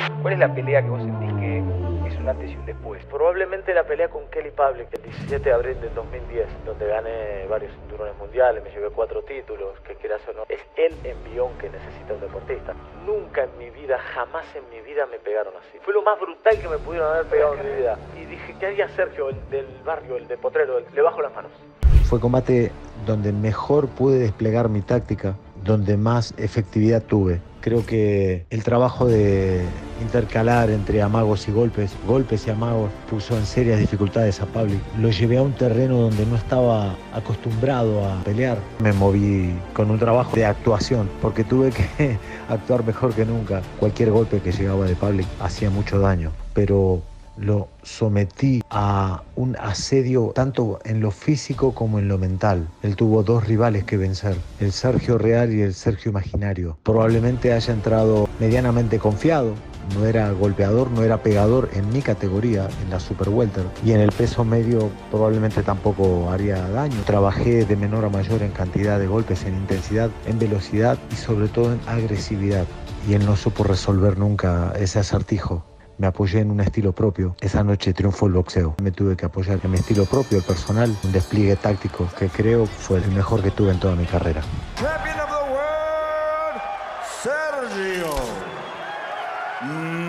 ¿Cuál es la pelea que vos sentís que es un antes y un después? Probablemente la pelea con Kelly Pavlik el 17 de abril del 2010, donde gané varios cinturones mundiales, me llevé 4 títulos, que quieras o no, es el envión que necesita un deportista. Nunca en mi vida, jamás en mi vida me pegaron así. Fue lo más brutal que me pudieron haber pegado en mi vida. Y dije, ¿qué haría Sergio, el del barrio, el de Potrero? Le bajo las manos. Fue combate donde mejor pude desplegar mi táctica, donde más efectividad tuve. Creo que el trabajo de intercalar entre amagos y golpes y amagos, puso en serias dificultades a Pavlik. Lo llevé a un terreno donde no estaba acostumbrado a pelear. Me moví con un trabajo de actuación, porque tuve que actuar mejor que nunca. Cualquier golpe que llegaba de Pavlik hacía mucho daño, pero lo sometí a un asedio tanto en lo físico como en lo mental. Él tuvo 2 rivales que vencer, el Sergio real y el Sergio imaginario. Probablemente haya entrado medianamente confiado. No era golpeador, no era pegador en mi categoría, en la Super Welter. Y en el peso medio probablemente tampoco haría daño. Trabajé de menor a mayor en cantidad de golpes, en intensidad, en velocidad y sobre todo en agresividad. Y él no supo resolver nunca ese acertijo. Me apoyé en un estilo propio. Esa noche triunfó el boxeo. Me tuve que apoyar en mi estilo propio, el personal, un despliegue táctico que creo fue el mejor que tuve en toda mi carrera. Champion of the world, Sergio